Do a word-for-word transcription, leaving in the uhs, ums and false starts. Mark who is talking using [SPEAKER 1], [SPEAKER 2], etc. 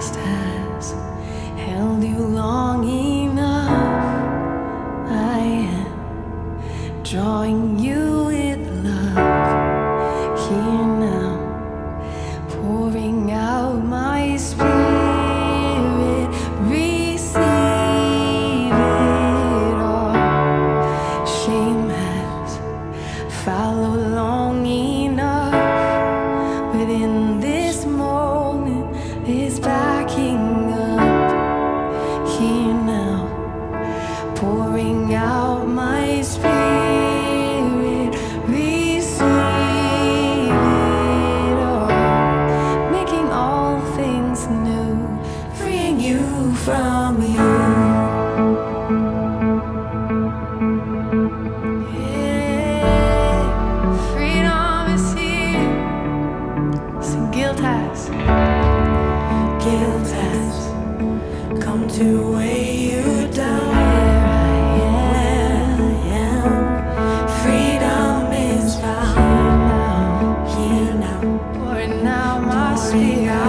[SPEAKER 1] past has held you long enough. I am drawing you with love here now, pouring out my spirit. Receive it all. Shame has followed long enough, but in this moment is backing up here now, pouring out my spirit. Receive it all, making all things new, freeing you from you. Guilt has, guilt has come to weigh you down. Where I am, freedom is found. Here now, pouring out my spirit.